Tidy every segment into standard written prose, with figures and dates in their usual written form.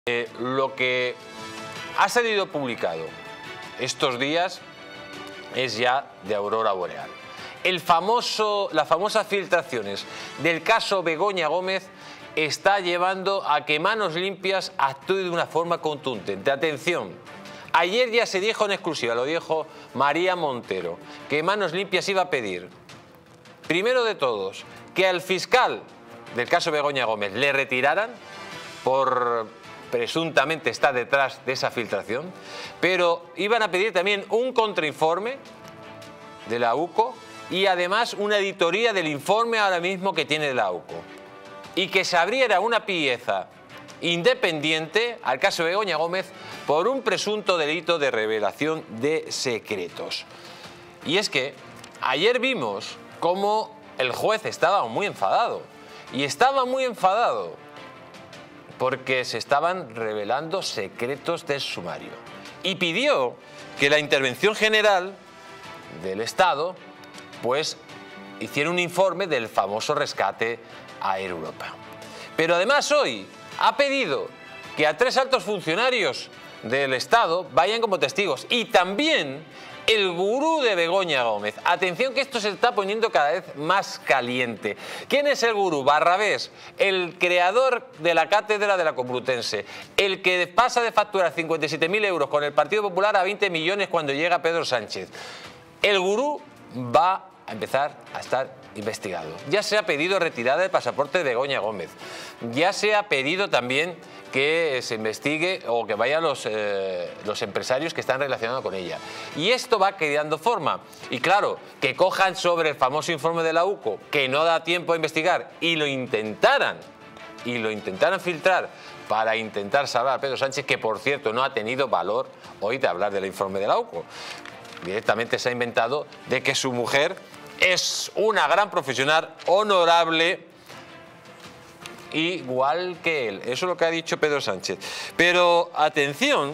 Lo que ha salido publicado estos días es ya de aurora boreal. Las famosas filtraciones del caso Begoña Gómez está llevando a que Manos Limpias actúe de una forma contundente. Atención, ayer ya se dijo en exclusiva, lo dijo María Montero, que Manos Limpias iba a pedir, primero de todos, que al fiscal del caso Begoña Gómez le retiraran por presuntamente está detrás de esa filtración, pero iban a pedir también un contrainforme de la UCO y además una auditoría del informe ahora mismo que tiene la UCO y que se abriera una pieza independiente al caso Begoña Gómez por un presunto delito de revelación de secretos. Y es que ayer vimos cómo el juez estaba muy enfadado y estaba muy enfadado porque se estaban revelando secretos del sumario. Y pidió que la Intervención General del Estado pues hiciera un informe del famoso rescate a Air Europa. Pero además hoy ha pedido que a 3 altos funcionarios del Estado vayan como testigos y también el gurú de Begoña Gómez. Atención que esto se está poniendo cada vez más caliente. ¿Quién es el gurú? Barrabés, el creador de la cátedra de la Complutense, el que pasa de facturar 57.000 euros con el Partido Popular a 20 millones cuando llega Pedro Sánchez. El gurú va a empezar a estar investigado. Ya se ha pedido retirada del pasaporte de Begoña Gómez. Ya se ha pedido también que se investigue o que vayan los empresarios que están relacionados con ella. Y esto va quedando forma. Y claro, que cojan sobre el famoso informe de la UCO, que no da tiempo a investigar, y lo intentaran filtrar para intentar salvar a Pedro Sánchez, que por cierto no ha tenido valor hoy de hablar del informe de la UCO. Directamente se ha inventado de que su mujer es una gran profesional, honorable, igual que él. Eso es lo que ha dicho Pedro Sánchez. Pero atención,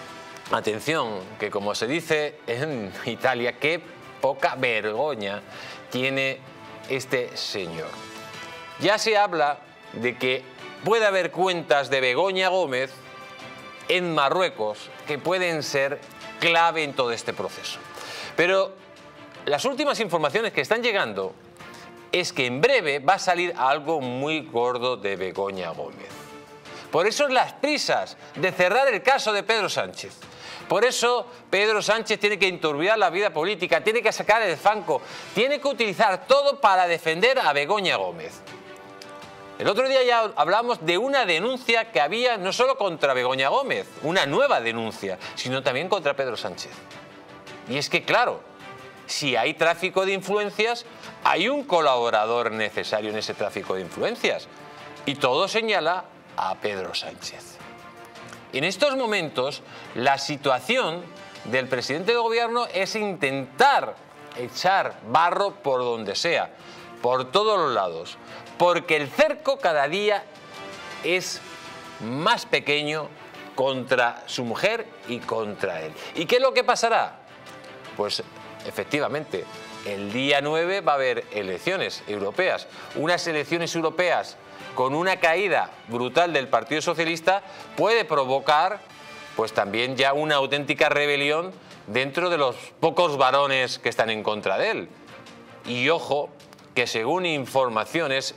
que como se dice en Italia, qué poca vergüenza tiene este señor. Ya se habla de que puede haber cuentas de Begoña Gómez en Marruecos que pueden ser clave en todo este proceso. Pero las últimas informaciones que están llegando es que en breve va a salir algo muy gordo de Begoña Gómez. Por eso las prisas de cerrar el caso de Pedro Sánchez. Por eso Pedro Sánchez tiene que enturbiar la vida política, tiene que sacar el fanco, tiene que utilizar todo para defender a Begoña Gómez. El otro día ya hablamos de una denuncia que había no solo contra Begoña Gómez, una nueva denuncia, sino también contra Pedro Sánchez. Y es que claro, si hay tráfico de influencias, hay un colaborador necesario en ese tráfico de influencias. Y todo señala a Pedro Sánchez. En estos momentos, la situación del presidente de gobierno es intentar echar barro por donde sea, por todos los lados, porque el cerco cada día es más pequeño contra su mujer y contra él. ¿Y qué es lo que pasará? Pues efectivamente, el día 9 va a haber elecciones europeas. Unas elecciones europeas con una caída brutal del Partido Socialista puede provocar pues también ya una auténtica rebelión dentro de los pocos varones que están en contra de él. Y ojo, que según informaciones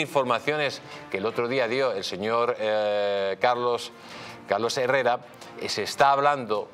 que el otro día dio el señor Carlos Herrera, se está hablando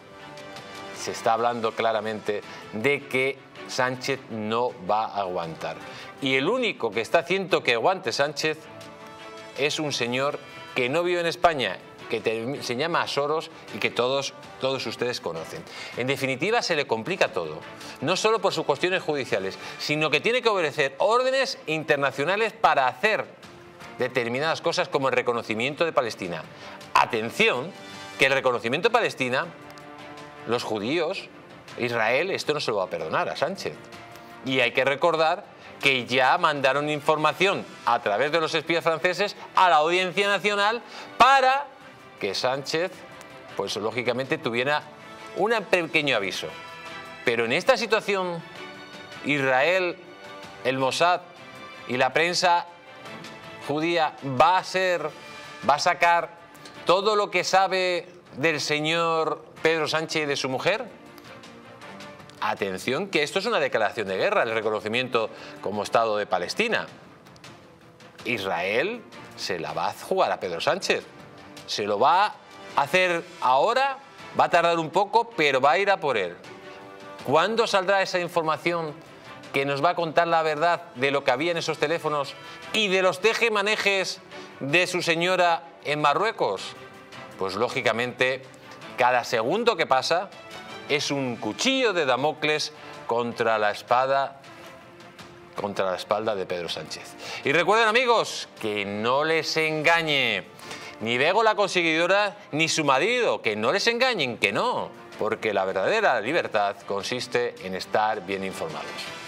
claramente de que Sánchez no va a aguantar. Y el único que está haciendo que aguante Sánchez es un señor que no vive en España, que se llama Soros y que todos ustedes conocen. En definitiva, se le complica todo, no solo por sus cuestiones judiciales, sino que tiene que obedecer órdenes internacionales para hacer determinadas cosas como el reconocimiento de Palestina. Atención, que el reconocimiento de Palestina, los judíos, Israel, esto no se lo va a perdonar a Sánchez. Y hay que recordar que ya mandaron información a través de los espías franceses a la Audiencia Nacional para que Sánchez, pues lógicamente, tuviera un pequeño aviso. Pero en esta situación, Israel, el Mossad y la prensa judía va a sacar todo lo que sabe del señor Pedro Sánchez y de su mujer? Atención, que esto es una declaración de guerra, el reconocimiento como Estado de Palestina. Israel se la va a jugar a Pedro Sánchez. Se lo va a hacer ahora, va a tardar un poco, pero va a ir a por él. ¿Cuándo saldrá esa información que nos va a contar la verdad de lo que había en esos teléfonos y de los tejemanejes de su señora en Marruecos? Pues lógicamente, cada segundo que pasa es un cuchillo de Damocles contra la espalda de Pedro Sánchez. Y recuerden, amigos, que no les engañe ni Bego la conseguidora ni su marido, que no les engañen, que no, porque la verdadera libertad consiste en estar bien informados.